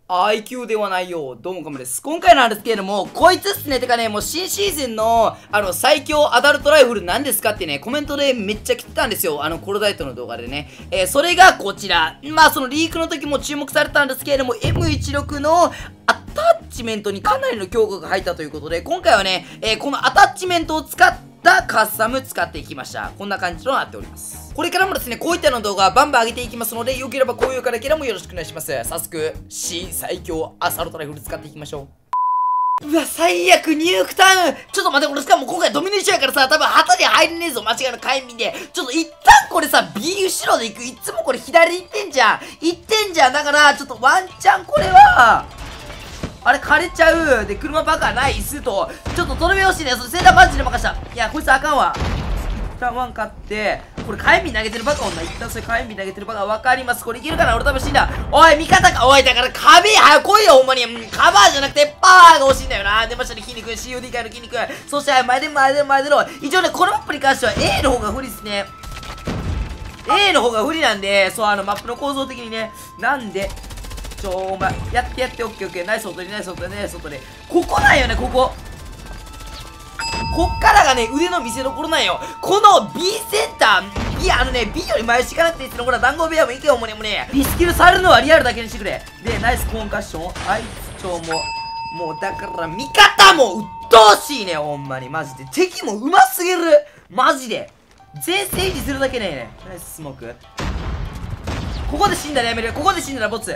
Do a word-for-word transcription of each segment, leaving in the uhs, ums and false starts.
アイキュー ではないよ。どうもかもです。今回なんですけれども、こいつっすね。てかね、もう新シーズンの、あの、最強アダルトライフルなんですかってね、コメントでめっちゃ来てたんですよ。あの、コロダイトの動画でね。えー、それがこちら。まあ、そのリークの時も注目されたんですけれども、エムじゅうろく のアタッチメントにかなりの強化が入ったということで、今回はね、えー、このアタッチメントを使ったカスタム使っていきました。こんな感じとなっております。これからもですね、こういったの動画バンバン上げていきますので、よければ高評価だけでもよろしくお願いします。早速、新最強アサルトライフル使っていきましょう。うわ、最悪、ニュークタウン。ちょっと待って、俺しかも今回ドミネーションやからさ、多分旗に入れねえぞ、間違いの火炎瓶で。ちょっと一旦これさ、B 後ろで行く。いつもこれ左行ってんじゃん。行ってんじゃん。だから、ちょっとワンチャンこれは、あれ枯れちゃう。で、車バカないっすと。ちょっととどめ欲しいね。それセンターパンチで任した。いや、こいつあかんわ。一旦ワン勝って、これ火炎瓶投げてるバカ女。一旦それ火炎瓶投げてるバカわかります。これいけるかな。俺多分死んだ。おい、味方か。おい、だから壁、早来いよ、ほんまに。カバーじゃなくて、パワーが欲しいんだよな。出ましたね、筋肉。シーオーディー 界の筋肉。そして、前で前で前での。一応ね、このマップに関しては A の方が不利っすね。A の方が不利なんで、そう、あの、マップの構造的にね。なんで、ちょ、お前、やってやって、オッケーオッケー。ナイス外で、ナイス外で、ナイス外で。ここなんよね、ここ。こっからがね、腕の見せ所なんよ。この B センター、B、あのね、B より前しかなくていいっすね。ほら、談合部屋も行けよ、もうね、もうね。リスキルされるのはリアルだけにしてくれ。で、ナイスコンカッション。あいつ超もう、もうだから、味方も鬱陶しいね、ほんまに。マジで。敵もうますぎる。マジで。全盛維持するだけね。ナイススモーク。ここで死んだらやめる。ここで死んだらボツ。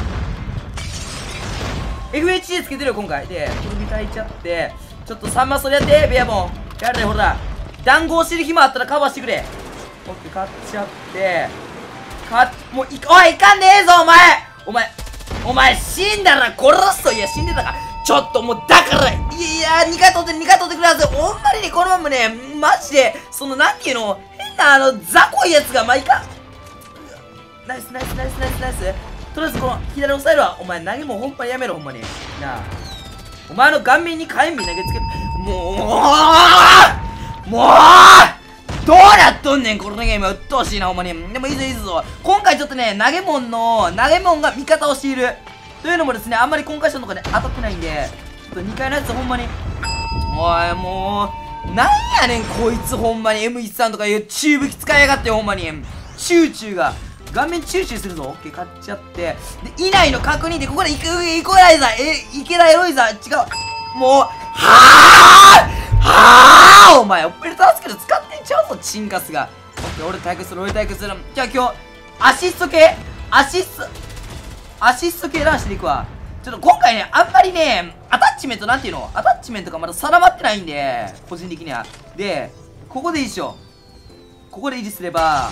エフエイチディー つけてるよ、今回。で、これ見たいちゃって、ちょっとさんまそれやって、ベアボン。やるで、ほら。談合してる暇あったらカバーしてくれ。オッケー、買っちゃって。かっ、もうい、おい、いかんでええぞ、お前お前、お前、死んだら殺すと。いや、死んでたか。ちょっともう、だから、いや、にかい取って、にかい取ってくれはず。ほんまにね、このままね、マジで、その、なんていうの、変な、あの、雑魚いやつが、まあ、いかん。ナイス、ナイス、ナイス、ナイス、ナイス。とりあえずこの左押さえるわ。お前投げもほんまにやめろ、ほんまに。なあ。お前の顔面に火炎瓶投げつけ、もう、もうどうなっとんねん、このゲーム。うっとうしいな、ほんまに。でもいいぞいいぞ。今回ちょっとね、投げもんの、投げもんが味方をしている。というのもですね、あんまりコンカッションとかで当たってないんで、ちょっとにかいのやつほんまに。おい、もう、なんやねん、こいつほんまに。エムじゅうさん とかいう中武器使いやがって、ほんまに。チューチューが。顔面チューチューするぞ。オッケー、買っちゃって。で、以内の確認で、ここでイコイコライザー、え、池田エロイザー、違う。もう、はぁはぁお前、オペレータースキル使ってんちゃうぞ、チンカスが。オッケー、俺対決する、俺対決する。じゃあ今日、アシスト系、アシスト、アシスト系ランしていくわ。ちょっと今回ね、あんまりね、アタッチメントなんていうのアタッチメントがまだ定まってないんで、個人的には。で、ここでいいっしょ。ここで維持すれば、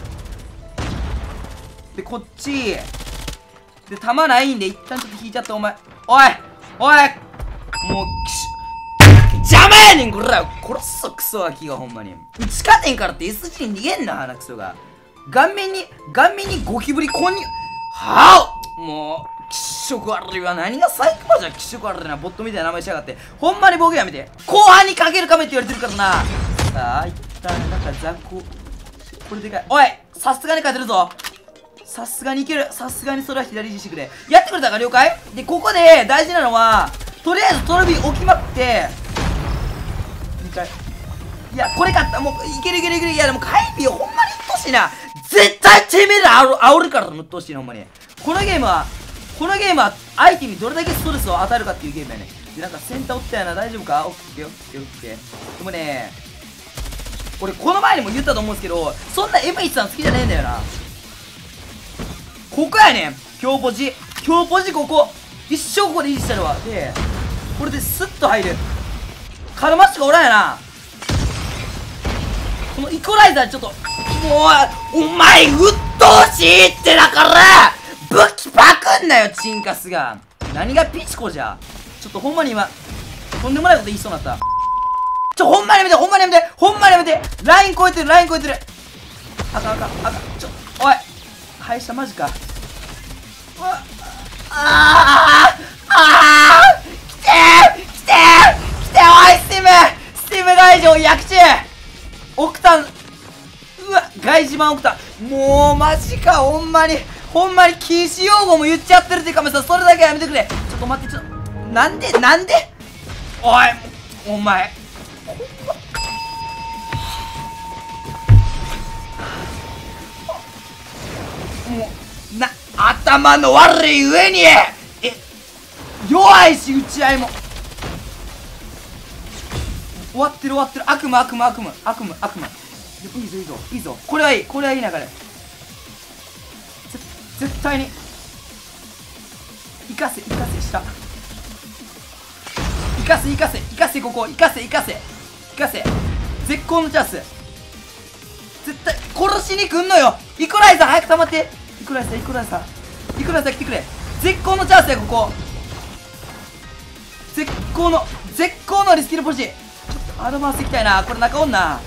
で、こっち。で、弾ないんで、一旦ちょっと引いちゃって、お前。おいおいもう、きし、邪魔やねん、これら殺すぞ、クソガキが、ほんまに。地下店からって エスジー に逃げんな、鼻クソが。顔面に、顔面にゴキブリ混入。はぁもう、気色悪いわ。何が最高じゃん、気色悪いな。ボットみたいな名前しやがって。ほんまに僕やめて。後半にかけるカメって言われてるからな。さあ、一旦、なんか雑魚。これでかい。おいさすがに勝てるぞ。さすがにいける。さすがにそれは左にしてくれ。やってくれたか了解。で、ここで大事なのは、とりあえずトロビー置きまくって、にかい。いや、これ勝った。もう、いけるいけるいける。いや、でも、カイピーほんまにうっとうしいな。絶対てめえら煽る、煽るからうっとうしいな、ほんまに。このゲームは、このゲームは、相手にどれだけストレスを与えるかっていうゲームやね。で、なんかセンターおったやな。大丈夫か。オッケーオッケーオッケー。でもね、俺、この前にも言ったと思うんですけど、そんな エムじゅうさん 好きじゃねえんだよな。ここやねん強ポジ強ポジここ一生ここで維持してるわ。でこれでスッと入る。カルマッシュがおらんやな。このイコライザーちょっともうお前うっとうしいって。だから武器パクんなよチンカスが。何がピチコじゃ。ちょっとほんまに今とんでもないこと言いそうになった。ちょほんまにやめてほんまにやめてほんまにやめて。ライン超えてるライン超えてる。あかんあかんあかん。ちょおい敗者マジか。ああああ来てー来てー来ておいスティムスティム外場薬中オクタン。うわ外島オクタン。もうマジかほんまにほんまに禁止用語も言っちゃってるっていうかもさ、それだけはやめてくれ。ちょっと待って、ちょっとなんでなんでおいお前もうな頭の悪い上にえ弱いし、打ち合いも終わってる終わってる。悪夢悪夢悪夢悪夢悪夢。いいぞいいぞいいぞ、これはいい、これはいい流れ。絶対に生かせ生かせした生かせ生かせ生かせ、ここ生かせ生かせ生かせ、絶好のチャンス。絶対殺しに来んのよ。イコライザー早く溜まって。イコライザーイコライザーイコライザー来てくれ。絶好のチャンスやここ。絶好の絶好のリスキルポジ。ちょっとアドバンスいきたいな。これ中おんな。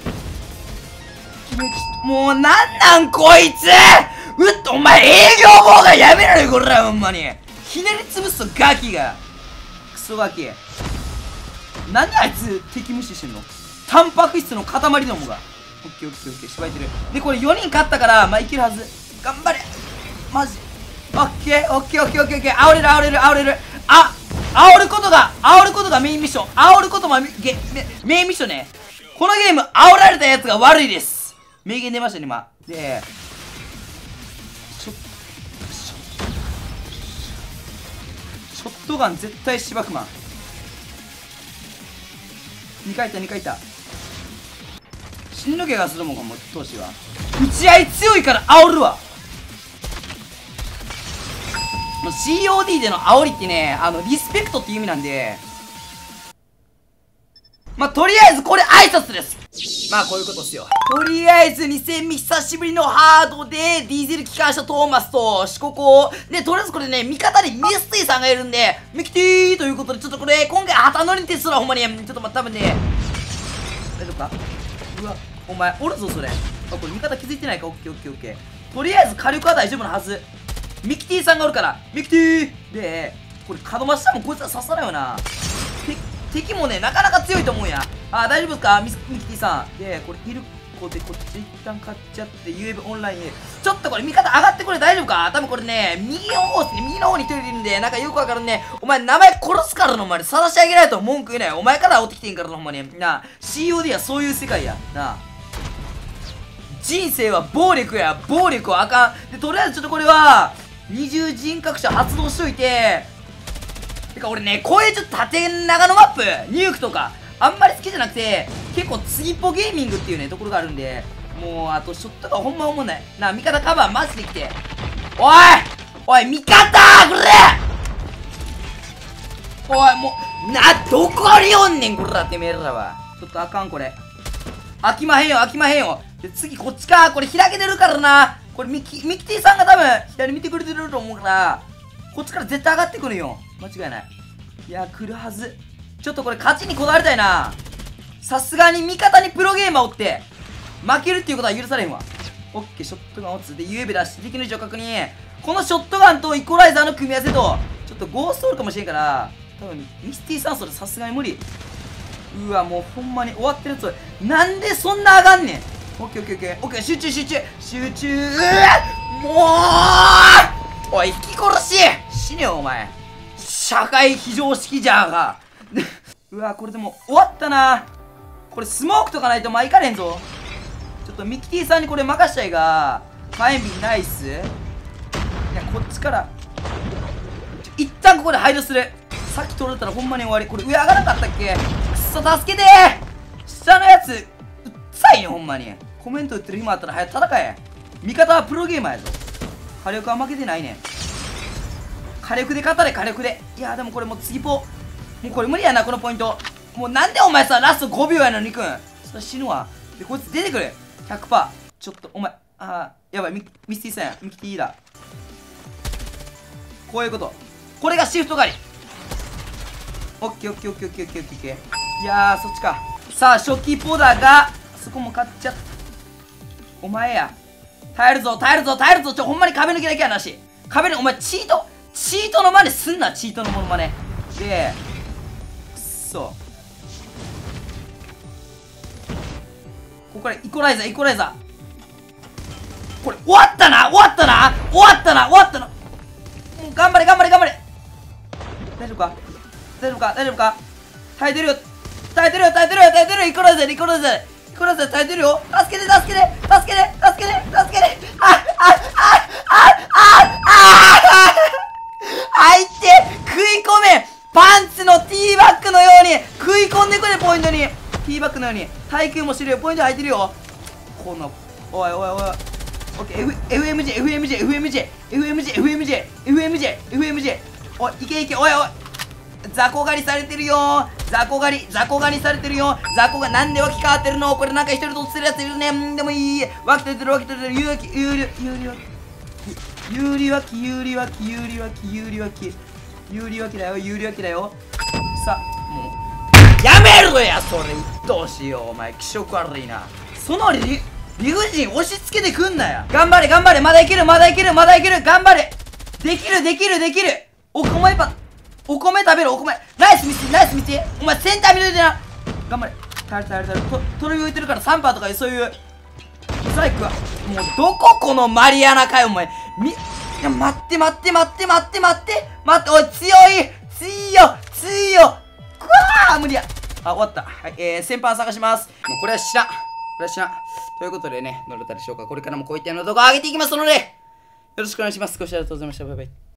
もうなんなんこいつ。うっとお前営業妨害やめろよこれほんまに。ひねり潰すとガキがクソガキ。なんであいつ敵無視してんの。タンパク質の塊どもが。オッケーオッケーオッケー、縛いてる。でこれよにん勝ったからまあいけるはず。頑張れマジ。オッケーオッケーオッケーオッケーオッケー。煽れる煽れる煽れる。あ煽ることが煽ることがメインミッション。煽ることもメメインミッションね。このゲーム煽られたやつが悪いです。名言出ましたね今で。ショッショットガン絶対しばくまん。にかいいったにかいいった。死ぬ気がするもんかも投資は。打ち合い強いから煽るわ。もう シーオーディー での煽りってね、あのリスペクトっていう意味なんで、まあとりあえずこれ挨拶です。まあこういうことっすよ。とりあえずに戦目久しぶりのハードでディーゼル機関車トーマスとシココで、とりあえずこれね味方にミスティさんがいるんでミキティーということで、ちょっとこれ今回旗乗りテストだほんまに。ちょっと待って多分ね大丈夫か。うわお前おるぞそれ。あこれ味方気づいてないか。オッケーオッケーオッケー。とりあえず火力は大丈夫なはず。ミキティさんがおるからミキティーで、これ角真下もこいつは刺さないよな。敵もねなかなか強いと思うんや。あ大丈夫ですかミキティさんで。これいる子でこっち一旦買っちゃって ユーエーブイ オンラインへちょっとこれ味方上がってこれ大丈夫か。多分これね右の方ですね。右の方に一人いるんでなんかよくわかるね。お前名前殺すからのお前さらし上げないと文句言えない。お前から煽ってきてんからのほんまにな。 シーオーディー はそういう世界やな。人生は暴力や。暴力はあかんで。とりあえずちょっとこれは二重人格者発動しといて。てか俺ねこういうちょっと縦長のマップニュークとかあんまり好きじゃなくて、結構次っぽゲーミングっていうねところがあるんで、もうあとショットがほんま思んないな。味方カバーマジで来て。おいおい味方これおいもうなどこにおんねんこれらてめえらは。ちょっとあかんこれ飽きまへんよ飽きまへんよ。で次こっちか。これ開けてるからな。これミキミキティさんが多分左見てくれてると思うから、こっちから絶対上がってくるよ間違いない。いや来るはず。ちょっとこれ勝ちにこだわりたいな。さすがに味方にプロゲーマーおって負けるっていうことは許されへんわ。オッケーショットガンをつで ユーエーブイ 出して敵の位置を確認。このショットガンとイコライザーの組み合わせとちょっとゴーストおるかもしれんから、多分ミスティさんそれさすがに無理。うわもうほんまに終わってるやつなんでそんな上がんねん。オッケーオッケーオッケーオッケー集中集中集中。うわもうおい引き殺し死ねよお前社会非常識じゃがうわこれでも終わったな。これスモークとかないとまあいかれんぞ。ちょっとミキティさんにこれ任したいが火炎瓶ナイス。いやこっちから一旦ここで配慮する。さっき取れたらほんまに終わり。これ上上がらなかったっけ。くそ助けて下のやつうっさいねほんまに。コメント打ってる暇あったら早く戦え。味方はプロゲーマーやぞ。火力は負けてないねん。火力で勝たれ火力で。いやでもこれもう次ポもうこれ無理やなこのポイント。もうなんでお前さラストごびょうやのにくんそれ死ぬわ。でこいつ出てくる ひゃくパーセント。 ちょっとお前あーやばい ミ, ミスティさんやミキティだ。こういうことこれがシフト狩り。オッケーオッケーオッケーオッケーオッケーオッケー。いやーそっちか。さあ初期ポダがそこも勝っちゃった。お前や耐えるぞ耐えるぞ耐えるぞ。ちょほんまに壁抜けだけはなし。壁にお前チートチートの真似すんな。チートのものまねでくっそ。ここからイコライザーイコライザこれ終わったな終わったな終わったな終わったな。もう頑張れ頑張れ頑張れ。大丈夫か大丈夫か大丈夫か。耐えてるよ耐えてるよ耐えてるよ耐えてるよ。いくらぜいくらぜいくらぜ耐えてるよ。助けて助けて助けて助けて助けて。ああああああ相手食い込め。パンツのティーバッグのように食い込んでくれ。ポイントにティーバッグのように耐久もしてるよ。ポイント入ってるよ。このおいおいおい。オッケー エフエムジェ エフエムジェ エフエムジェ エフエムジェ エフエムジェ エフエムジェ エフエムジェ。おいいけいけ。おいおい雑魚狩りされてるよ。雑魚狩り雑魚狩りされてるよ。雑魚がなんで脇変わってるの。これなんか一人とってるやついるね。んでもいい。脇取れてる脇取れてる。有利有利有利脇有利脇有利脇有利脇有利脇有利脇だよ有利脇だよ。さあもうやめろやそれ。鬱陶しいよお前。気色悪いな。その理理不尽押し付けてくんなや。頑張れ頑張れ。まだいけるまだいけるまだいける。頑張れ。できるできるできる。お米パンお米食べるお米。ナイスミスナイスミス。お前センター見といてな。頑張れ。耐える耐える耐える。ととろみ浮いてるからさんパーとかそういうストライクはもうどここのマリアナかよお前。みいや待って待って待って待って待って待って。おい強い強い強い。くわー無理や。あ終わった。はいえー先輩探します。もうこれは知らんこれは知らん。ということでねどうだったでしょうか。これからもこういったような動画を上げていきますのでよろしくお願いします。ご視聴ありがとうございました。バイバイ。